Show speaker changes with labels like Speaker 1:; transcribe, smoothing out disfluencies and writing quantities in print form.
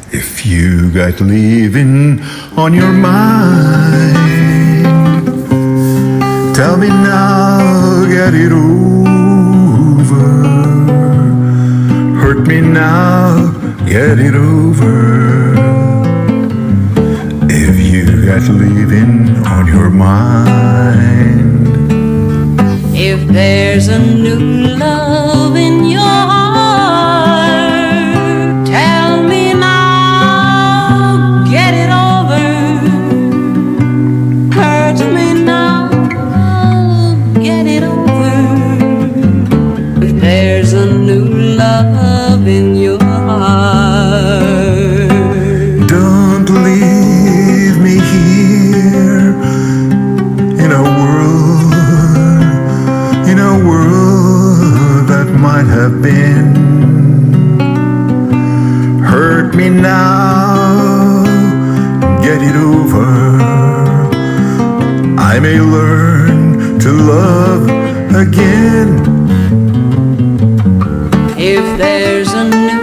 Speaker 1: If you got leaving on your mind, tell me now, get it over. Hurt me now, get it over. If you got leaving on your mind.
Speaker 2: If there's a new love in your heart, tell me now, get it over. Hurt me now, get it over. If there's a new love in your heart,
Speaker 1: don't leave me here in a world that might have been. Hurt me now, get it over. I may learn to love again.
Speaker 2: if there's a new